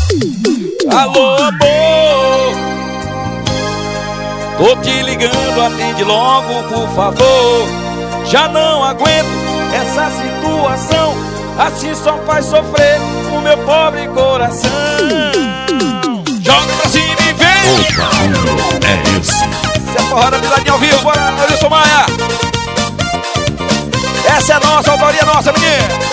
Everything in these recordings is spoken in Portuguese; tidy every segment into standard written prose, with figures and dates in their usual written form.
Alô, amor, tô te ligando, atende logo, por favor. Já não aguento essa situação, assim só faz sofrer o meu pobre coração. Joga pra cima e vem! O barulho é esse. Se é forró da pisadinha ao vivo, bora, Wilson Maia! Essa é nossa, autoria nossa, menina!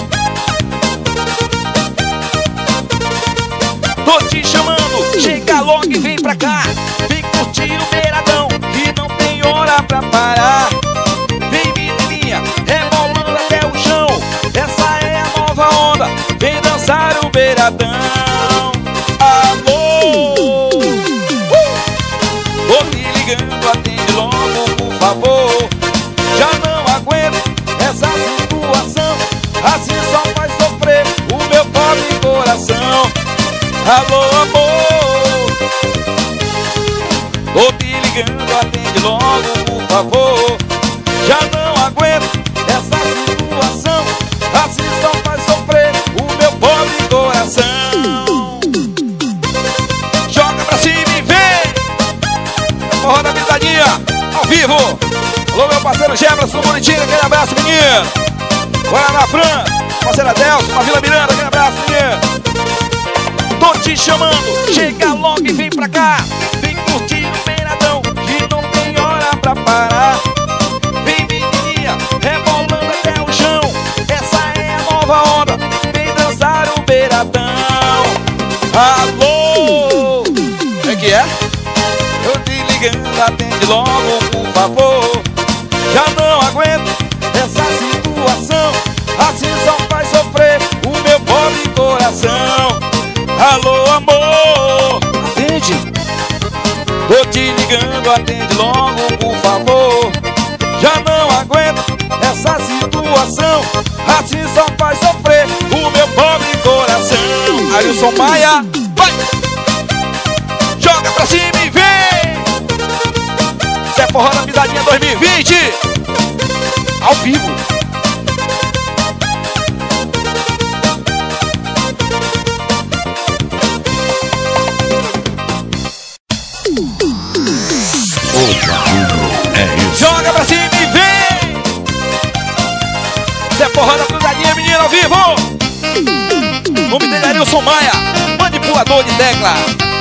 Tô te chamando, chega logo e vem pra cá. Vem curtir o beiradão, que não tem hora pra parar. Vem menininha, rebolando até o chão, essa é a nova onda, vem dançar o beiradão. Alô, tô te ligando, atende logo, por favor. Já não aguento essa situação, assim só faz sofrer o meu pobre coração. Alô, amor, tô te ligando, atende logo, por favor. Já não aguento essa situação, assim só faz sofrer o meu pobre coração. Joga pra cima e vem! Forró da pisadinha, ao vivo. Alô, meu parceiro Jefferson Bonitinho, aquele abraço, menino. Bora na Fran, parceira Delcio, na Vila Miranda, aquele abraço, menino. Tô te chamando, chega logo e vem pra cá. Vem curtir o beiradão, que não tem hora pra parar. Vem menininha, rebolando até o chão, essa é a nova onda, vem dançar o beiradão. Alô, é que é? Eu te ligando, atende logo, por favor. Já não aguento essa situação, assim só faz sofrer o meu pobre coração. Alô, amor, atende. Tô te ligando, atende logo, por favor. Já não aguento essa situação, assim só faz sofrer o meu pobre coração. Ailson Maia, vai! Joga pra cima e vem! Isso é Forró da Pisadinha 2020, ao vivo. O barulho é esse. Joga pra cima e vem! Isso é Forró da Pisadinha, menino, ao vivo. O nome dele é Ailson Maia, manipulador de tecla.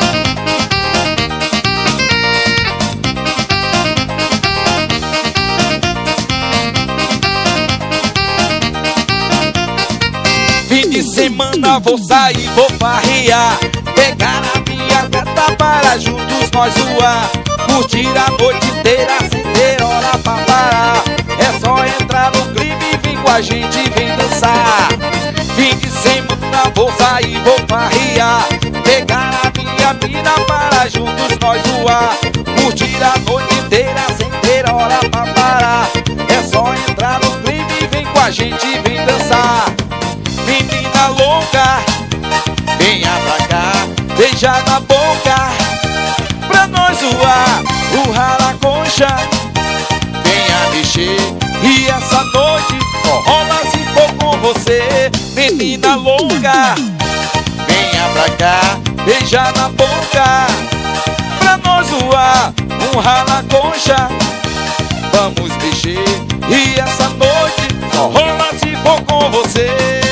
Fim de semana vou sair, vou farrear, pegar a minha gata para juntos nós zoar. Curtir a noite inteira sem ter hora pra parar. É só entrar no clima e vem com a gente, vem dançar. Fim de semana vou sair, vou farrear, pegar a minha mina para juntos nós zoar. Curtir a noite inteira sem ter hora pra parar. É só entrar no clima e vem com a gente, vem dançar. Menina louca, venha pra cá, beija na boca, pra nós zoar o rala concha. Venha mexer e essa noite só rola se for com você. Menina louca, venha pra cá, beija na boca, pra nós zoar um rala concha. Vamos mexer e essa noite só rola se for com você.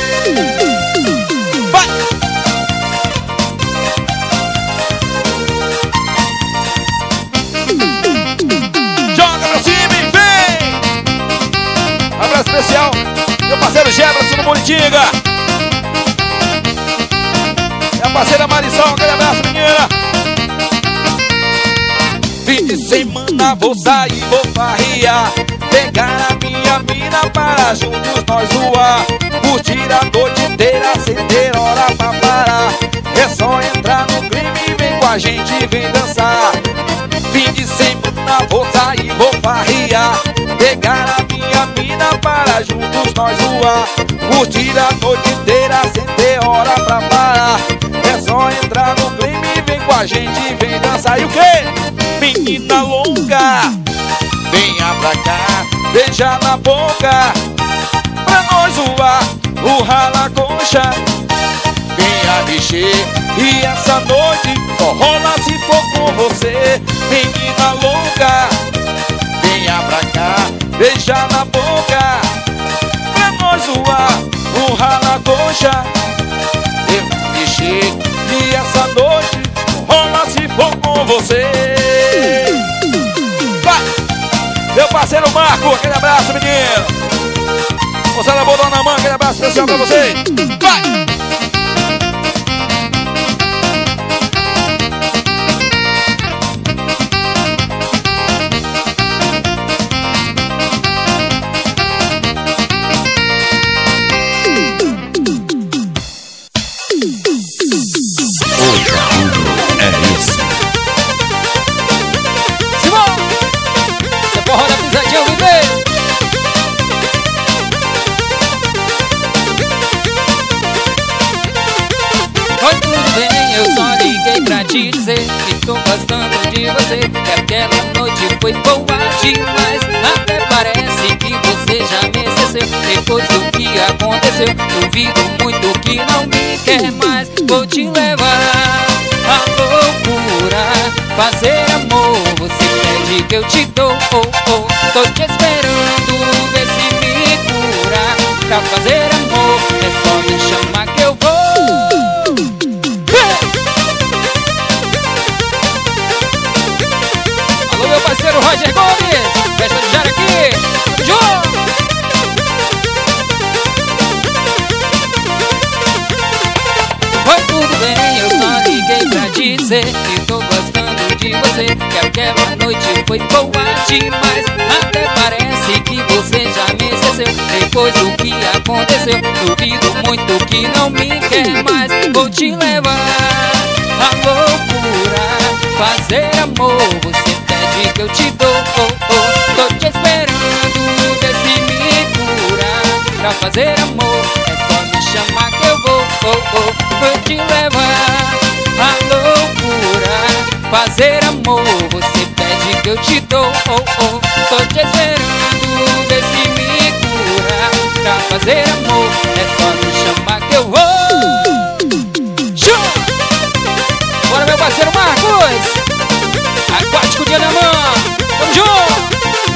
Vai! Joga pra cima e vem! Abraço especial, meu parceiro Jefferson Bonitinga. Minha parceira Marisol, aquele abraço, menina. Fim de semana vou sair, vou farrear, pegar a minha mina para juntos nós zoar. Curtir a noite inteira sem ter hora pra parar. É só entrar no clima e vem com a gente, vem dançar. Fim de semana vou sair, vou farrear, pegar a minha mina para juntos nós zoar. Curtir a noite inteira sem ter hora pra parar. É só entrar no clima e vem com a gente, vem dançar. E o quê? Menina louca, venha pra cá, beija na boca, pra nós zoar o rala concha. venha mexer. E essa noite só rola se for com você. Menina louca, venha pra cá, beija na boca, pra nós zoar, urrar na coxa. Venha mexer. E essa noite só rola se for com você. Vai! Meu parceiro Marco, aquele abraço, menino. Moçada boa, Dona Mãe, aquele abraço especial pra vocês. Vai! Pra te dizer que tô gostando de você, que aquela noite foi boa demais. Até parece que você já me esqueceu. Depois do que aconteceu, duvido muito que não me quer mais. Vou te levar à loucura, fazer amor, você pede que eu te dou. Tô te esperando, ver se me cura. Pra fazer amor, é só me chamar que eu vou. Meu parceiro Roger Gomes, festa de Jara aqui, João! Foi tudo bem, eu só liguei pra dizer que tô gostando de você, que aquela noite foi boa demais. Até parece que você já me esqueceu. Depois do que aconteceu, duvido muito que não me quer mais. Vou te levar à loucura, fazer amor, você pede que eu te dou. Tô te esperando, ver se me cura. Pra fazer amor, é só me chamar que eu vou. Vou te levar à loucura, fazer amor, você pede que eu te dou. Tô te esperando, ver se me cura. Pra fazer amor, é só me chamar que eu vou. Show! Bora, meu parceiro Marcos! Aquático de Alemã, vamos junto!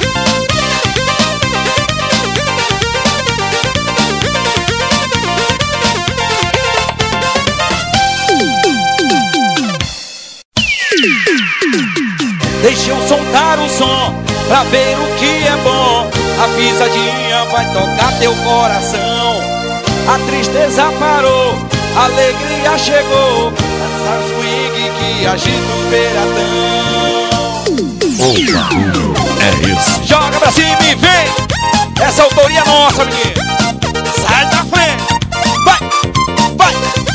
Deixa eu soltar o som pra ver o que é bom. A pisadinha vai tocar teu coração. A tristeza parou, a alegria chegou. Dançar swing que agita o beiradão. O barulho é esse. Joga pra cima e vem. Essa autoria nossa, menino. Sai da frente. Vai, vai.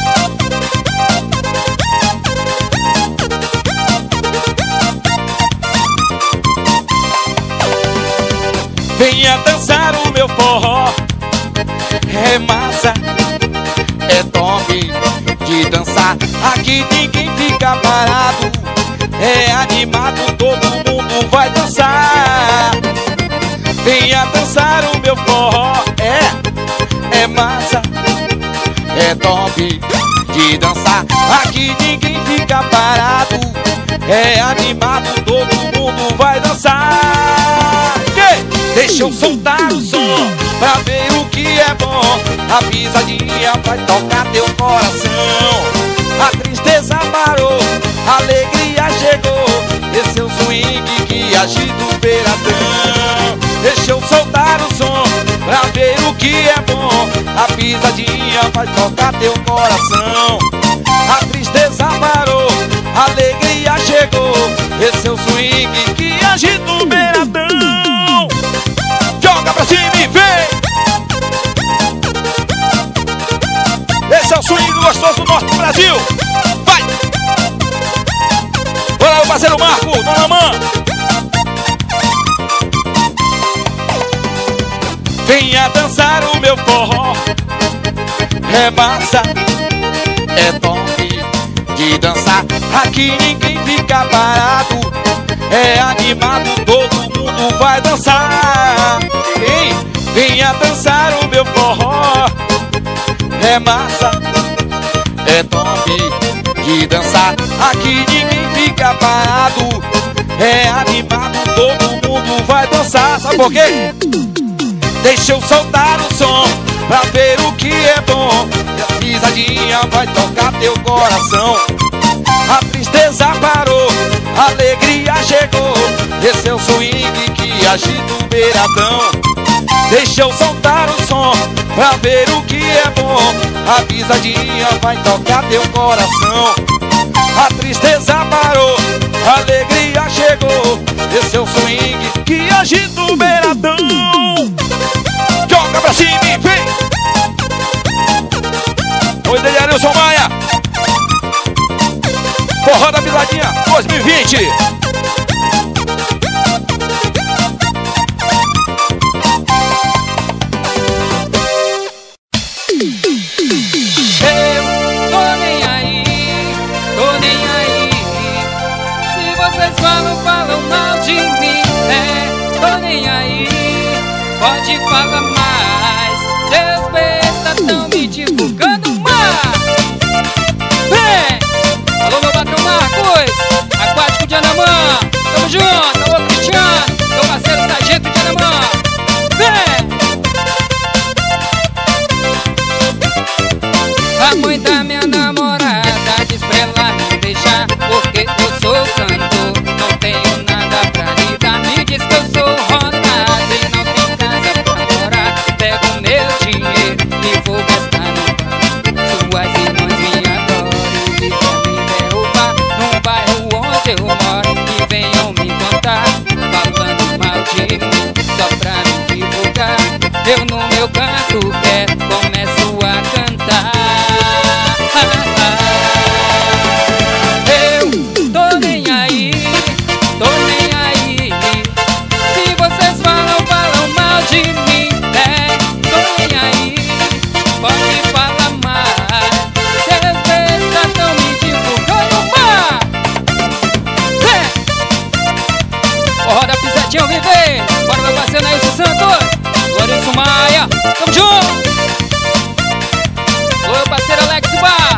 Venha dançar o meu forró. É massa, é top de dançar. Aqui ninguém fica parado. É animado, todo mundo vai dançar. Venha dançar o meu forró. É massa, é top de dançar. Aqui ninguém fica parado. É animado, todo mundo vai dançar. Deixa eu soltar o som pra ver o que é bom. A pisadinha vai tocar teu coração. A tristeza parou, a alegria chegou. Esse é o swing que agita o beiradão. Deixa eu soltar o som pra ver o que é bom. A pisadinha vai tocar teu coração. A tristeza parou, a alegria chegou. Esse é o swing que agita o beiradão. Joga pra cima e vem. Esse é o swing gostoso do norte do Brasil. Vai. Olha o parceiro Marco, Dona Mãe. Venha dançar o meu forró. É massa, é top de dançar. Aqui ninguém fica parado. É animado, todo mundo vai dançar. Venha dançar o meu forró. É massa, é top de dançar. Aqui ninguém fica parado, é animado, todo mundo vai dançar. Sabe por quê? Deixa eu soltar o som pra ver o que é bom, e a pisadinha vai tocar teu coração. A tristeza parou, a alegria chegou, esse é o swing que agita o beiradão. Deixa eu soltar o som pra ver o que é bom, a pisadinha vai tocar teu coração. A tristeza parou, a alegria chegou, esse é o swing que agita o beiradão. Joga pra cima e vem! Oi, Deliarilson Maia! Forró da Pisadinha 2020! Eu tô nem aí, tô nem aí. Se vocês falam mal de mim, tô nem aí. Pode falar mais, seus bestas tão me divulgando mais. Vem! Alô, meu patrão Marcos, Aquático de Anamã, tamo junto. Alô, Cristiano, meu parceiro Sargento de Anamã. Vem! A mãe da minha namorada diz pra ela me deixar, porque eu sou cantor, não tenho nada pra lhe dar. Me diz que eu sou rodado e não tenho casa pra morar. Pego meu dinheiro e vou gastar no bar. Suas irmãs me adoram e querem me derrubar no bairro onde eu moro, e venham me contar, falando mal de mim, só pra me divulgar. Eu no meu canto quero, começo a cantar. Eu tô nem aí, tô nem aí. Se vocês falam mal de mim, tô nem aí. Pode falar mais, seus bestas tão me divulgando mais. Forró da Pisadinha ao viver. Bora, meu parceiro Nailson Santos, Lourenço Maia, tamo junto. Ô, meu parceiro Alex Bar.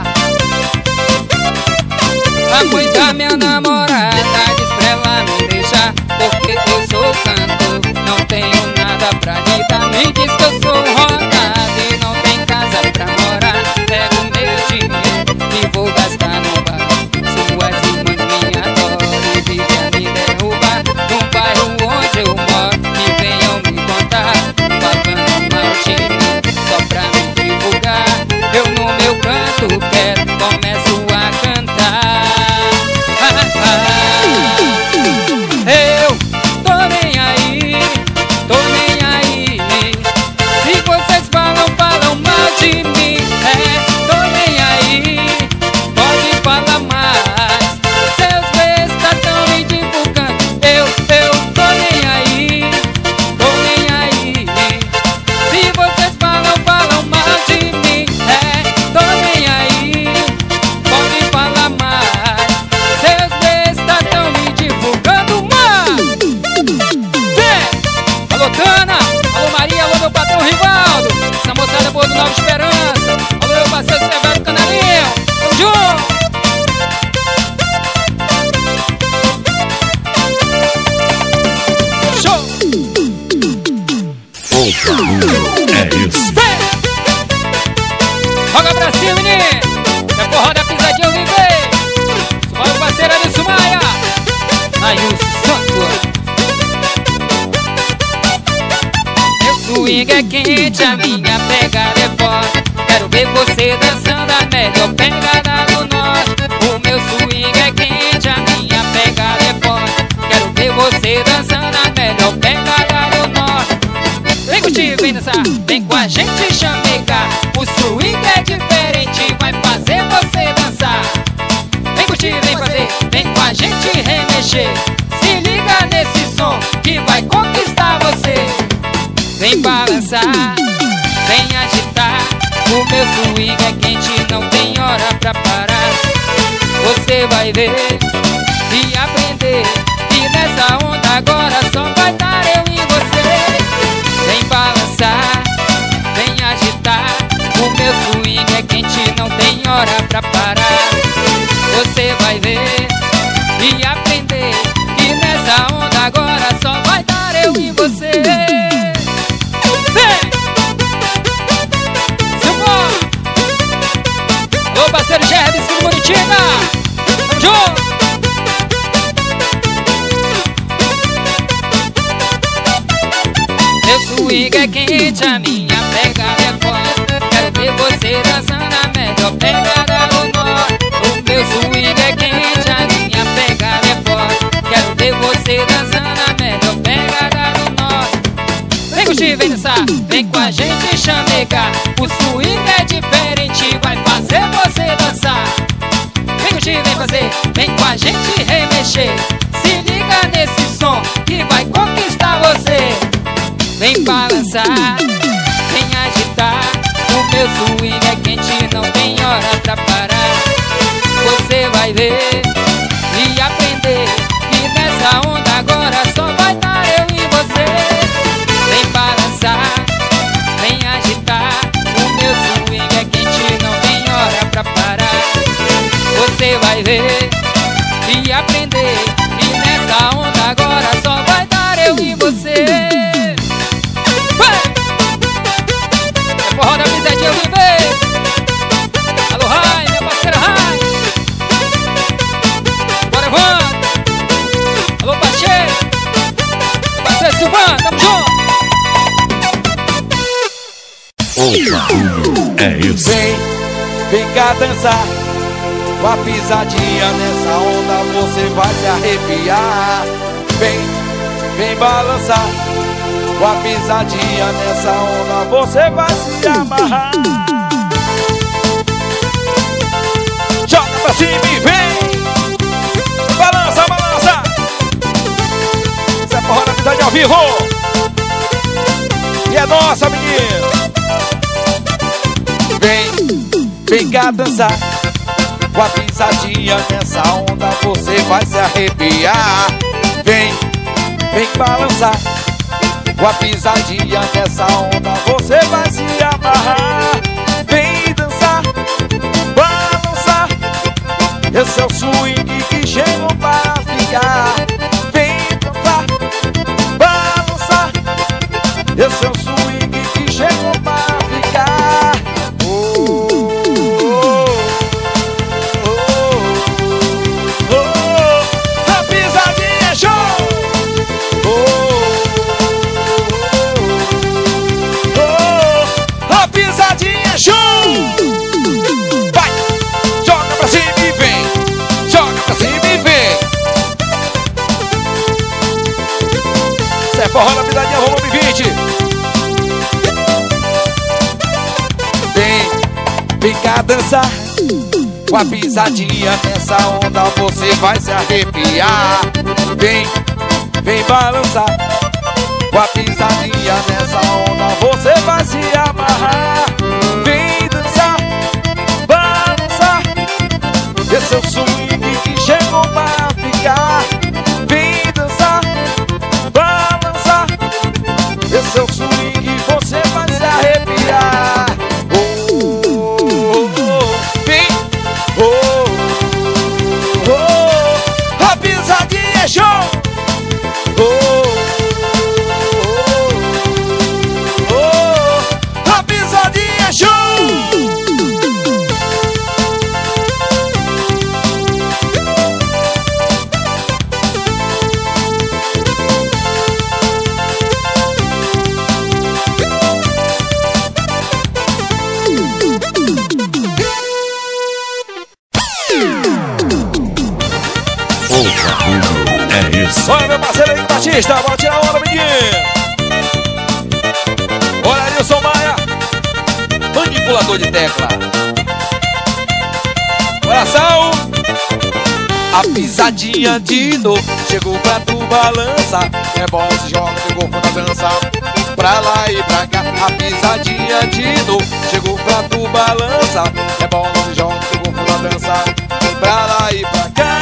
A mãe da minha namorada diz pra ela me deixar, porque eu sou cantor, não tenho nada pra lhe dar. Me diz que eu sou rodado e não tem casa pra morar. Pego meu dinheiro e vou gastar no bar. Suas irmãs me adoram e vivem a me derrubar no bairro onde eu moro, e venham me contar, falando mal de mim, só pra me divulgar. Eu no meu canto quero, começo a cantar. Eu tô nem aí, tô nem aí. Se vocês falam mal de mim, tô nem aí. Pode falar mais, seus bestas tão me divulgando. Eu tô nem aí, tô nem aí. Se vocês falam mal de mim, tô nem aí. Pode falar mais, seus bestas tão me divulgando mais. Vem! Alô, Tana, alô, Maria, alô, meu patrão Rivaldo, essa moçada boa do Nova Esperança. Alô, meu parceiro Severo Canarinho, tamo junto. Show! O barulho é esse. Vem! Joga pra cima, menino. É forró da Pisadinha ao viver. Sou meu parceiro Alisson Maia, Nailson Santos. Meu swing é quente, a minha pegada é forte. Quero ver você dançando a melhor pegada do norte. O meu swing é quente, a minha pegada é forte. Quero ver você dançando a melhor pegada do norte. Vem curtir, vem dançar, vem com a gente chamegar. O swing é diferente, vai fazer você dançar. Vem curtir, vem fazer, vem com a gente remexer. Se liga nesse som que vai conquistar você. Vem balançar, vem agitar. O meu swing é quente, não tem hora pra parar. Você vai ver e aprender, e nessa onda agora só vai dar eu e você. Vem balançar, vem agitar. O meu swing é quente, gente não tem hora pra parar. Você vai ver e aprender que nessa onda agora só vai dar eu e você. Vem! Silvão! Alô, parceiro Gervis, tudo Bonitina! Tamo junto! Meu swing é quente, a minha pegada é forte. Quero ver você dançando a melhor pegada do norte. O meu swing é quente, a minha pegada é forte. Quero ver você dançando a melhor pegada do norte. Vem curtir, vem dançar, vem com a gente chamegar. O swing é diferente, vai fazer você dançar. Vem curtir, vem fazer, vem com a gente remexer. Se liga nesse som que vai conquistar você. Vem balançar, vem agitar. O meu swing é quente, não tem hora pra parar. Você vai ver e aprender que nessa onda agora só vai dar eu e você. Vem balançar, vem agitar. O meu swing é quente, não tem hora pra parar. Você vai ver e aprender que nessa onda agora só vai dar eu e você. Forró da pisadinha viver. Alô, Rai, minha parceira Rai. Bora, Evandro. Alô, Pacheco. Parceiro Silvano, tamo junto. É isso. Vem cá dançar. Com a pisadinha nessa onda você vai se arrepiar. Vem balançar. Com a pisadinha nessa onda você vai se amarrar. Joga pra cima e vem. Balança, balança. Isso é forró da pisadinha ao vivo. E é nossa, menina. Vem cá dançar. Com a pisadinha nessa onda você vai se arrepiar. Vem balançar. Com a pisadinha nessa onda você vai se amarrar. Vem dançar, balançar. Esse é o swing que chegou para ficar. Vem dançar, balançar. Esse é o swing que chegou para ficar. A pisadinha é show. Pisadinha show! Vai! Joga pra cima e vem! Joga pra cima e vem! Isso é forró da pisadinha volume 20. Vem cá dançar. Com a pisadinha nessa onda você vai se arrepiar. Vem balançar. Com a pisadinha nessa onda você vai se amarrar. Vem dançar, balançar. Esse é o swing que chegou para ficar. Vem dançar, balançar. Esse é o swing que você vai se arrepiar. Vem, a pisadinha é show. A pisadinha é show! É isso. Olha, meu parceiro aí, Batista, bora tirar a onda, menino. Olha, Nilson Maia, manipulador de tecla. Coração. A pisadinha de novo chegou pra tu balançar. É bola, se joga teu corpo na dança. Pra lá e pra cá. A pisadinha de novo chegou pra tu balançar. É bola, se joga teu corpo na dança. Pra lá e pra cá.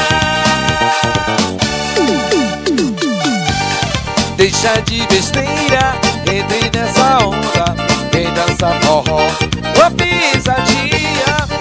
Deixa de besteira, entre nessa onda. Vem dançar forró. A pisadinha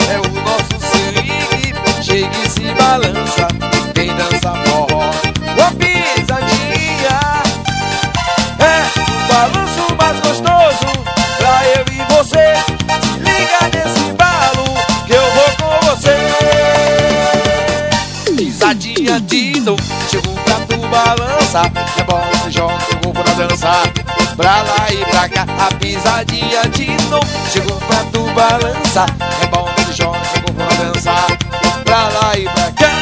pisadinha de novo. Chegou pra tu balançar, rebola, se joga teu corpo na dança. Pra lá e pra cá, a pisadinha de novo. Chegou pra tu balançar, rebola, se joga teu corpo na dança. Pra lá e pra cá.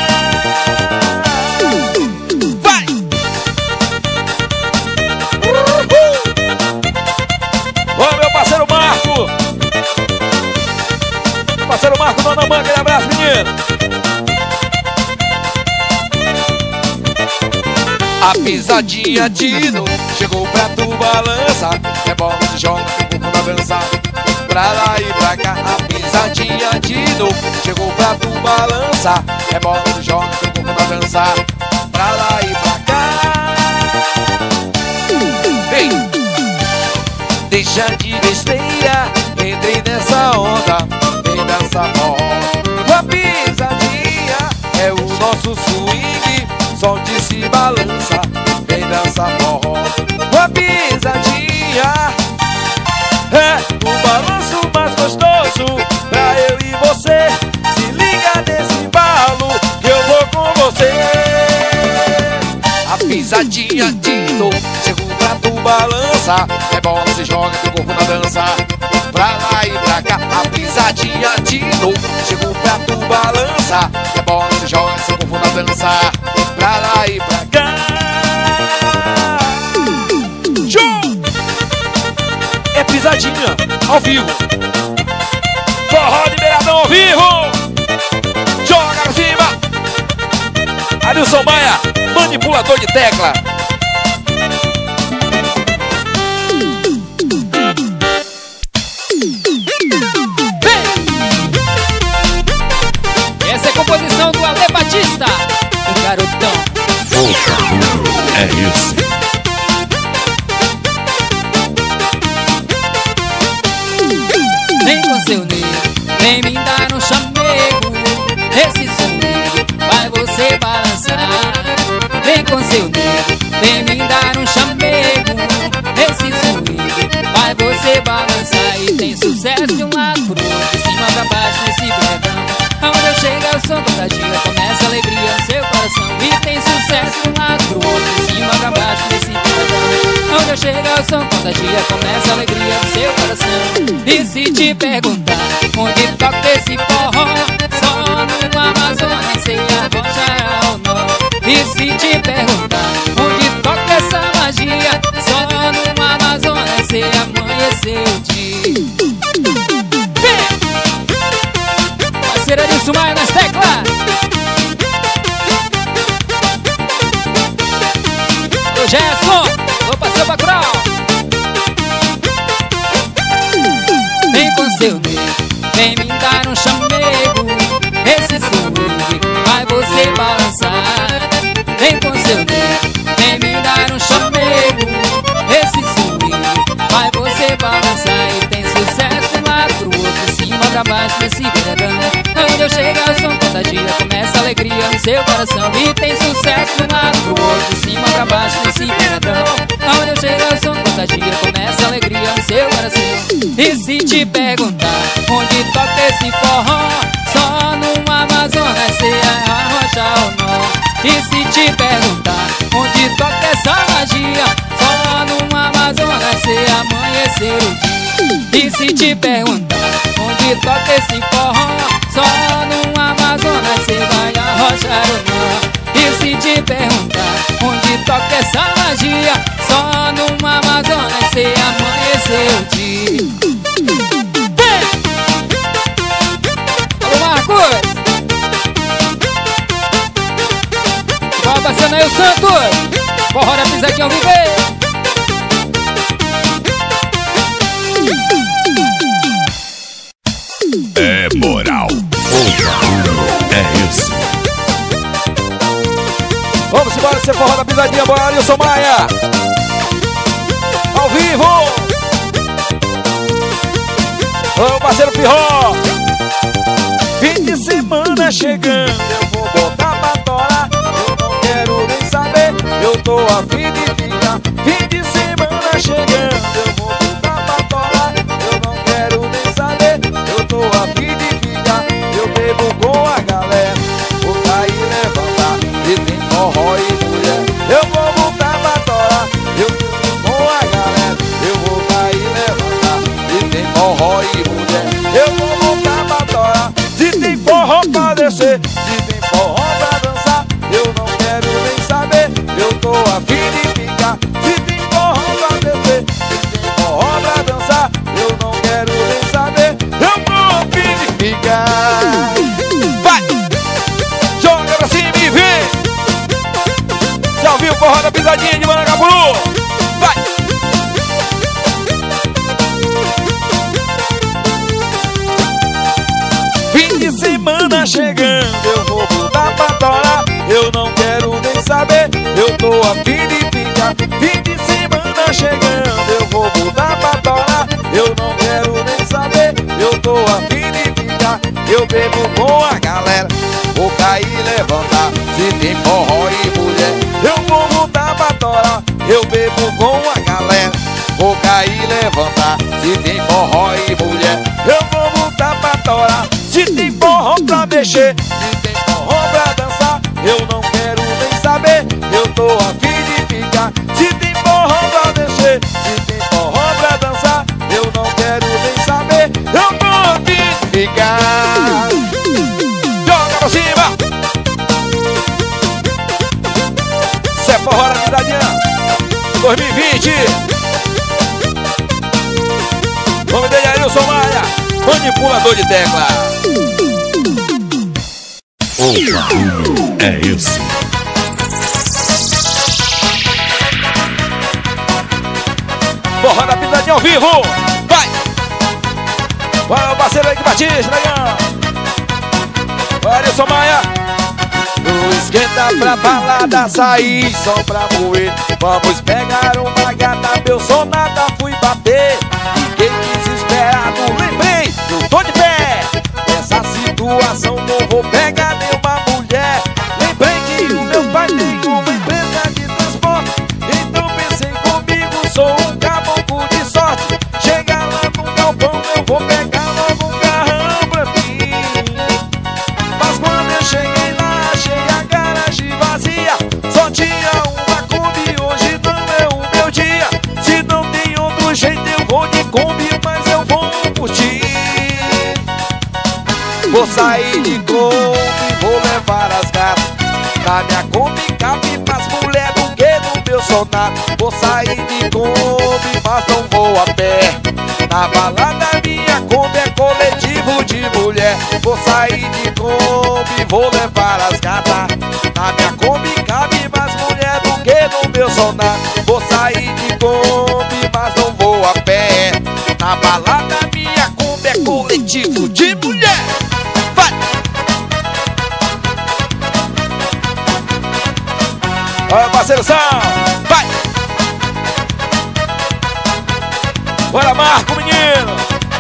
Vai! Ô meu parceiro Marco! Parceiro Marco, Dona Manga, aquele abraço, menino! A pisadinha de novo, chegou pra tu balançar. Rebola, se joga teu corpo na dança. Pra lá e pra cá, a pisadinha de novo. Chegou pra tu balançar. Rebola, se joga teu corpo na dança. Pra lá e pra cá. Vem! Deixa de besteira, entrei nessa onda. Vem dançar forró. Com a pisadinha é o nosso swing. Solte e se balança, vem dançar forró. Com a pisadinha é o balanço mais gostoso. Pra eu e você, se liga nesse embalo que eu vou com você. A pisadinha de novo, chegou pra tu balançar. Rebola, se joga teu corpo na dança. Pra lá e pra cá, a pisadinha de novo. Chegou pra tu balançar. Rebola, se joga seu corpo na dança. Pra lá e pra cá. Show! É pisadinha ao vivo. Forró de beiradão ao vivo. Joga pra cima. Adilson Maia, manipulador de tecla. Essa é a composição do Ale Batista, o garotão. É isso. Vem com seu negro, vem me dar um chamego. Esse swing vai você balançar. Vem com seu negro, vem me dar um chamego. Esse swing vai você balançar. E tem sucesso de um lado pro outro, de cima pra baixo nesse bebedão. Aonde eu chego o som contagia, começa a alegria no seu coração. E tem sucesso de um lado pro outro, de cima pra baixo nesse bebedão. Onde eu chego o som contagia, começa a alegria no seu coração. E se te perguntar onde toca esse forró, só no Amazonas sei arrochar ao nó. E se te perguntar onde toca essa magia, só no Amazonas sei amanhecer o dia. Parceira de Sumaia nas teclas. Ô Gerson, ô parceiro Bacurau. Vem com seu negro, vem me dar um chamego. Esse swing vai você balançar. Vem com seu negro, vem me dar um chamego. Esse swing vai você balançar. E tem sucesso de um lado pro outro, de cima pra baixo nesse beiradão. Onde eu chego o som contagia, começa a alegria no seu coração. E tem sucesso de um lado pro outro, de cima pra baixo nesse beiradão. Onde eu chego o som contagia, começa a alegria no seu coração. E se te perguntar onde toca esse forró, só no Amazonas cê arrocha o nó. E se te perguntar onde toca essa magia, só no Amazonas cê amanhecer o dia. E se te perguntar onde toca esse forró, só no Amazonas cê vai arrochar o nó. E se te perguntar onde toca essa magia, só no Amazonas cê amanhecer o dia. Alô Marcos! Vai passando aí o Santos! Forró da pisadinha ao vivo! É moral. É isso. Vamos embora, ser forró da pisadinha, bora, Adilson Maia! Ao vivo! Ô parceiro Pirró! Fim de semana chegando, eu vou botar pra torar. Eu não quero nem saber, eu tô a fim de ficar. Fim de semana chegando, eu vou botar pra torar. Eu não quero nem saber, eu tô a fim de ficar. Eu bebo com a galera, vou cair e levantar. da pisadinha de Manacapuru. Vai! Fim de semana chegando, eu vou voltar pra torar. Eu não quero nem saber, eu tô a fim de ficar. Fim de semana chegando, eu vou voltar pra torar. Eu não quero nem saber, eu tô a fim de ficar. Eu bebo com a galera, vou cair e levantar. Se tem forró e mulher, eu vou voltar pra torar. Eu bebo com a galera, vou cair e levantar. Se tem forró e mulher, eu vou voltar pra torar. Se tem forró pra mexer, se tem forró pra dançar, eu não quero nem saber, eu tô a fim de ficar. Se tem forró pra mexer, se tem forró pra dançar, eu não quero nem saber, eu tô a fim de ficar. Joga pra cima! Cê é forró da Pisadinha 2020. Nome dele é Arilson Maia, manipulador de tecla. O barulho é esse. Forró da Pisadinha ao vivo. Vai! Vai o parceiro aí que Batista, legal. Vai, Arilson Maia. Não esquenta pra balada sair, só pra moer. Vamos pegar uma gata, meu sonata fui bater. Fiquei desesperado, lembrei, eu tô de pé. Nessa situação não vou pegar nenhuma mulher. Lembrei que o meu pai tem uma empresa de transporte. Então pensei comigo, sou um caboclo de sorte. Chega lá no galpão, eu vou pegar logo um carrão pra mim. Mas quando eu cheguei lá, achei a garagem vazia. Só tinha uma Kombi, hoje não é o meu dia. Se não tem outro jeito eu vou de Kombi, mas eu vou curtir. Vou sair de Kombi, vou levar as gatas. Na minha Kombi cabe mais mulher do que no meu sonata. Vou sair de Kombi, mas não vou a pé. Na balada minha Kombi é coletivo de mulher. Vou sair de Kombi, vou levar as gatas. Na minha Kombi cabe mais mulher do que no meu sonata. Vou sair de Kombi, mas não vou a pé. Na balada minha Kombi é coletivo de mulher. Vai! Olha, parceiro São! Vai! Bora, Marco, menino!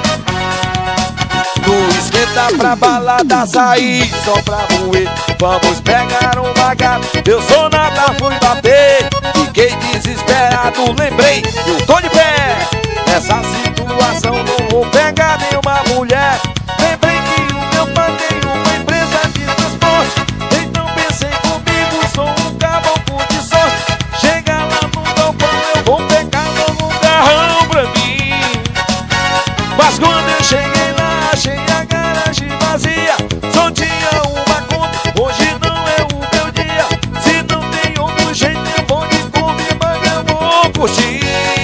Não esquenta pra balada sair, só pra moer. Vamos pegar uma gata, eu sou nada, fui bater. Fiquei desesperado, lembrei, eu tô de pé. Nessa situação não vou pegar nenhuma mulher. Lembrei que o meu pai tem uma empresa de transporte. Então pensei comigo, sou um caboclo de sorte. Chega lá no galpão, eu vou pegar logo um carrão pra mim. Mas quando eu cheguei lá, achei a garagem vazia. Só tinha uma Kombi, hoje não é o meu dia. Se não tem outro jeito eu vou de Kombi, mas eu vou curtir.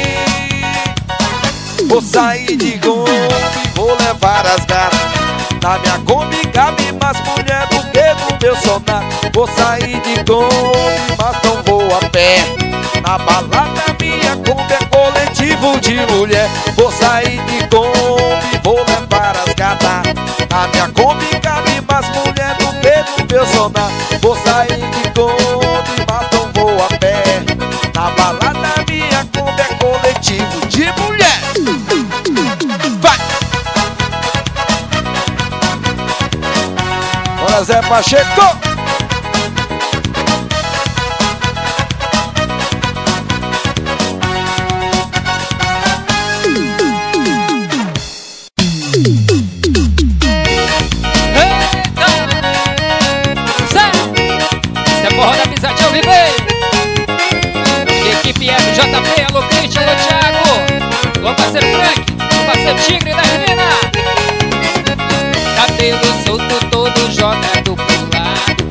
Vou sair de Kombi, vou levar as gatas. Na minha Kombi cabe mais mulher do que no meu sonata. Vou sair de Kombi, mas não vou a pé. Na balada minha Kombi é coletivo de mulher. Vou sair de Kombi, vou levar as gatas. Na minha Kombi cabe mais mulher do que no meu sonata. Vou sair de Kombi, mas não vou a pé. Na balada minha Kombi é coletivo de mulher. Vai! Bora, Zé Pacheco! Forró da Pisadinha ao vivo. Equipe FJP, alô Cristian, alô Thiago, alô parceiro Frank, alô parceiro Tigre da Menina. Cabelo solto todo jogado pro lado.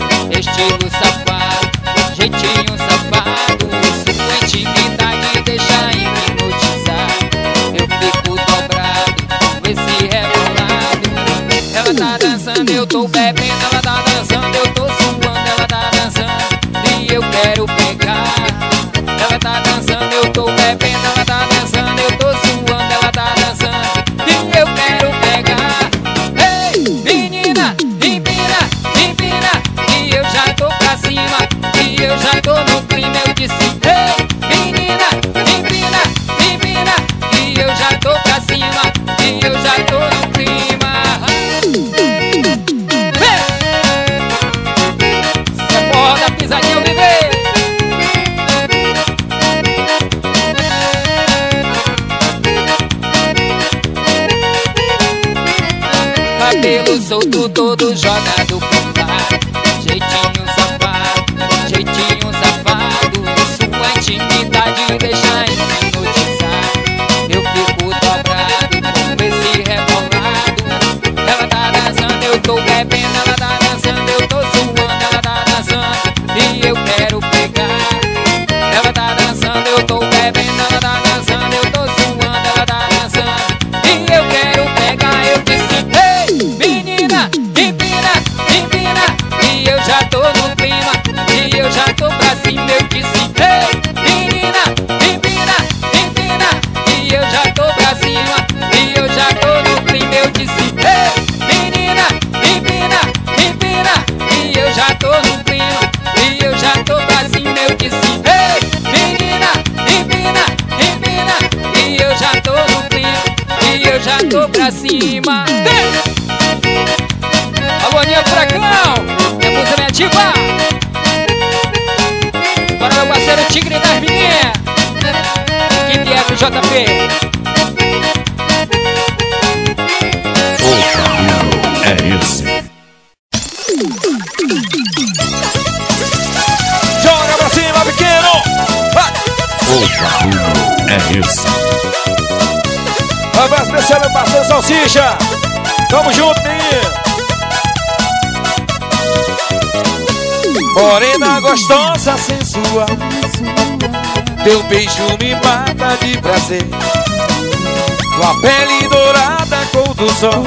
risadinha ao viver. Cabelo solto, todo jogado pro lado. Jeitinho safado. Sua intimidade deixa hipnotizar. Eu fico dobrado com esse rebolado. Ela tá dançando, eu tô bebendo. Ela tá dançando, eu tô suando. Ela tá dançando e eu quero pegar. Ela tá dançando, eu tô bebendo. Ela tá dançando, eu tô suando. Ela tá dançando e eu quero pegar. Eu disse, ei, menina, empina. E eu já tô no clima. E eu já tô pra cima. Eu disse, ei, menina, empina. E eu já tô pra cima. E eu já tô no clima. Eu disse, ei, menina, empina. E eu já tô no clima. E eu já tô pra cima. Eu disse, ei, menina, empina. E eu já tô no clima. E eu já tô pra cima. Alô, Aninha Furacão, minha música me ativa. Para meu parceiro Tigre das Meninas, equipe FJP. O caminho é esse. Joga pra cima, pequeno! Vai! O caminho é esse. Abraço especial, meu parceiro Salsicha. Tamo junto, menino. Morena gostosa, sensual. Teu beijo me mata de prazer. Tua pele dourada, cor do sol.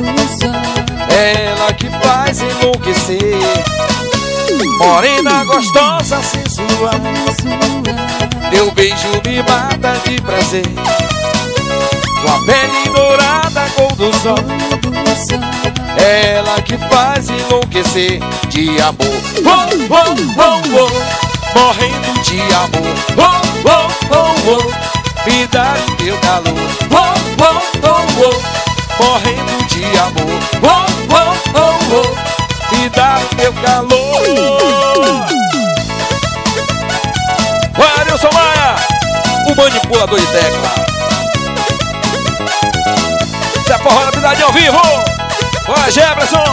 Ela que faz enlouquecer. Morena gostosa, sensual. Teu beijo me mata de prazer. Tua pele dourada, cor do sol. Ela que faz enlouquecer de amor. Oh, oh, oh, oh. Morrendo de amor. Oh, oh, oh, oh. Me dá o teu calor. Oh, oh, oh, oh. Morrendo de amor. Oh, oh, oh, oh. Me dá o teu calor. Arilson Maia, o manipulador de tecla. Zé Forró na Cidade ao vivo. Bora, Jefferson.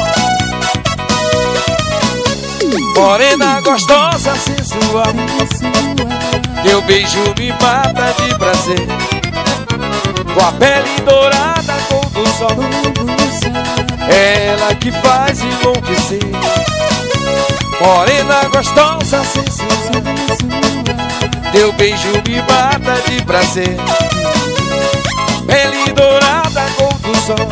Morena gostosa, sensual. Teu beijo me mata de prazer. Tua pele dourada, cor do sol. Ela que faz enlouquecer. Morena gostosa, sensual. Teu beijo me mata de prazer. Pele dourada, cor do sol.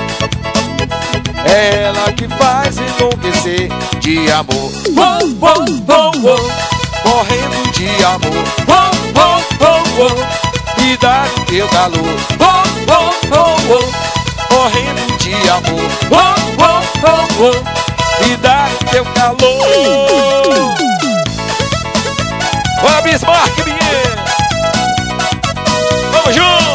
Ela que faz enlouquecer de amor. Oh, oh, oh, oh. Morrendo de amor. Oh, oh, oh, oh. Me dá o teu calor. Oh, oh, oh, oh. Morrendo de amor. Oh, oh, oh, oh. Me dá o teu calor. Bora, Bismarck, menino. Vamos junto.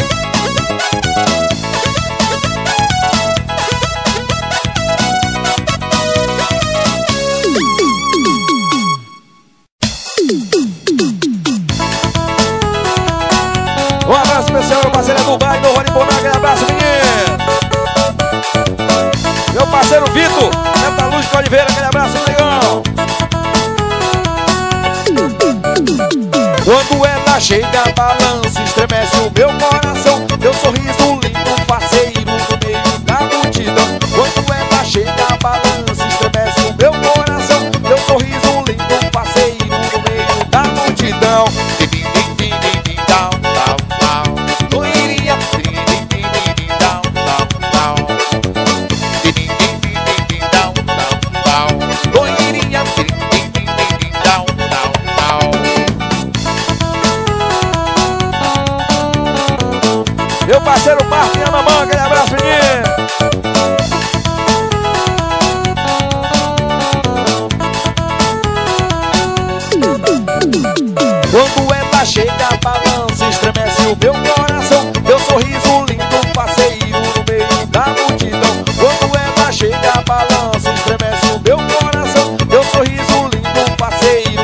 Um abraço especial, meu parceiro Dubai, meu Rony Bonaga, aquele abraço, menino. Meu parceiro Vitor, Santa Luz de Oliveira, aquele abraço, legal. Quando ela chega, balança, estremece o meu coração. Teu sorriso lindo, parceiro, no meio da multidão. Quando ela chega, balança, estremece o meu coração. Teu sorriso lindo, parceiro, no meio da multidão. Meu parceiro Marco e a mamãe, aquele abraço, menino. Quando ela chega, balança, estremece o meu coração. Teu sorriso lindo, parceiro, no meio da multidão. Quando ela chega, balança, estremece o meu coração. Teu sorriso lindo, parceiro,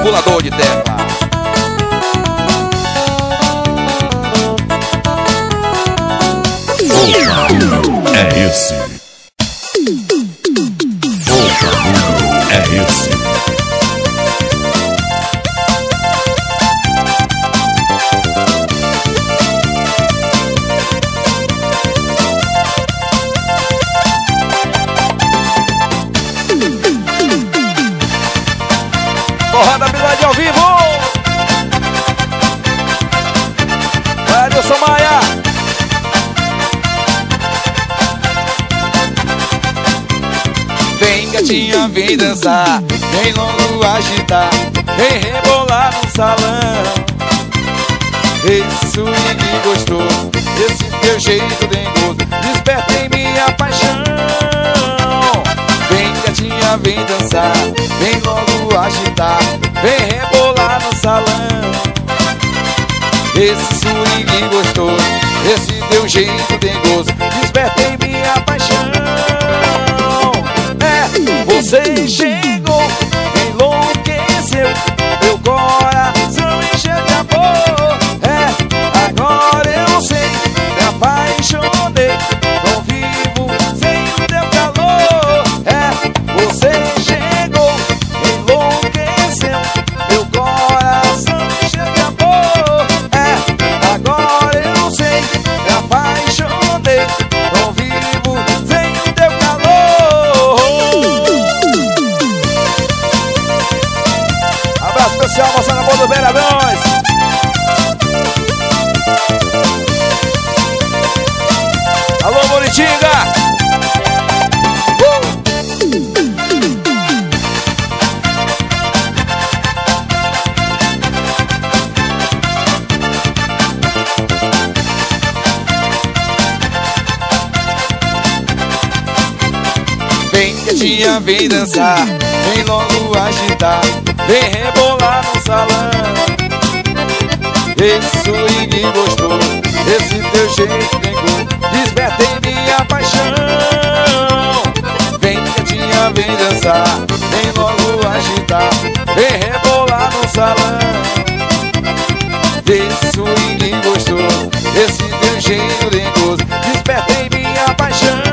pulador de terra. O caminho é esse. O caminho é esse. Porra da Habilidade ao vivo. Vai, Nilson Maia. Vem gatinha, vem dançar, vem logo agitar, vem rebolar no salão. Esse swing gostoso, esse teu jeito dengoso, desperta em minha paixão. Vem gatinha, vem dançar, vem logo agitar, vem rebolar no salão. Esse swing gostoso, esse teu jeito dengoso, desperta em minha paixão. Você chegou, enlouqueceu, meu coração encheu de amor. Agora eu sei, me apaixonei, não vivo sem o teu calor. Você chegou, enlouqueceu, meu coração encheu de amor. Agora eu sei, me apaixonei, não vivo sem o teu calor. Abraço especial, moça na boa do Vereadões. Alô, Moritinga. Vem quietinha, vem dançar, vem logo agitar, vem rebolar no salão. Esse swing gostoso, esse teu jeito dengoso, desperta em minha paixão. Vem quietinha, vem dançar, vem logo agitar, vem rebolar no salão. Esse swing gostoso, esse teu jeito dengoso, desperta em minha paixão.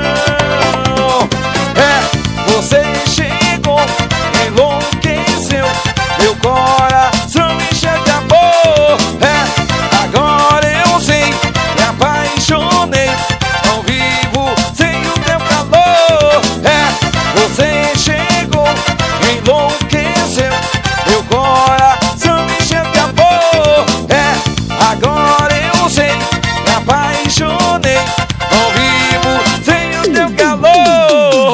Você chegou, enlouqueceu, meu coração encheu de amor. Agora eu sei, me apaixonei, não vivo sem o teu calor. Você chegou, enlouqueceu, meu coração encheu de amor. Agora eu sei, me apaixonei, não vivo sem o teu calor.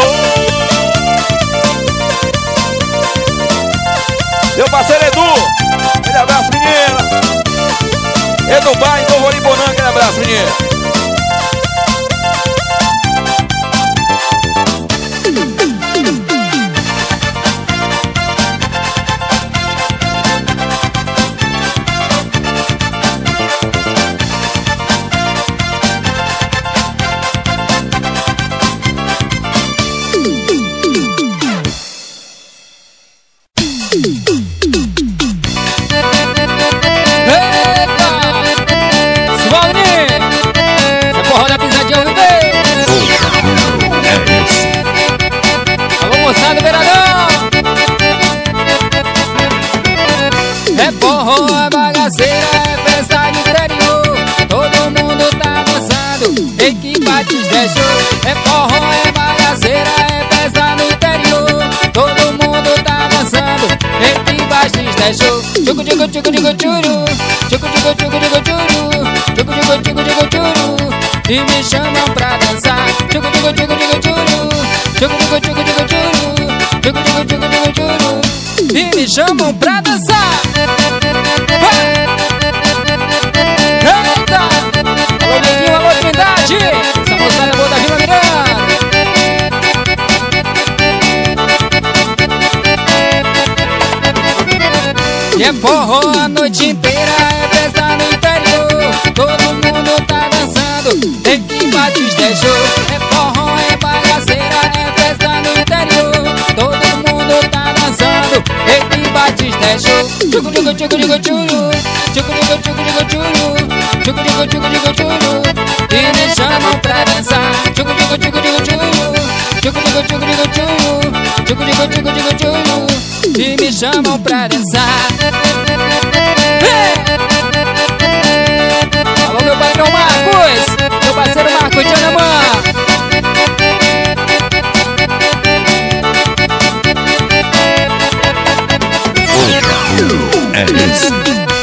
Meu parceiro Edu, aquele abraço, menina. Edu Pai, Novo Olimponã, aquele abraço, menina. Moçada do Vereadão. É forró, é bagaceira, é festa de interior. Todo mundo tá dançando, equipa desdeixou. É forró, é bagaceira, é festa no interior. Todo mundo tá dançando, equipa desdeixou. Tchucu, tchucu, tchucu, tchucu, tchuru. Tchucu, tchucu, tchucu, tchucu, tchuru. Tchucu, tchucu, tchucu, tchucu, tchuru. E me chamam pra dançar. Tchucu, tchucu, tchucu, tchucu, tchuru. Tchucu, tchucu, tchucu, tchucu, tchuru. Tchucu, tchucu, tchucu, tchucu, tchuru. E me chamam pra dançar. Eita! Alô, Neguinho, alô, Trindade. Essa moçada boa da Vila Miranda. E é forró a noite inteira, é festa no interior. Todo mundo tá dançando, tem que bater deixou. É forró, é bagaceira, é festa no interior. Todo mundo tá dançando, tem que bater deixou. é show. Tchucu, tchucu, tchucu, tchucu, tchucu. Tchucu, tchucu, tchucu, tchucu, tchucu. Tchucu, tchucu, tchucu, tchucu, tchucu. E me chamam pra dançar. Tchucu, tchucu, tchucu, tchucu, tchucu. Tchucu, tchucu, tchucu, tchucu, tchucu. Tchucu, tchucu, tchucu, tchucu, tchucu. E me chamam pra dançar. Alô, meu patrão Marcos, meu parceiro Marcos de Anamã. O caminho é esse.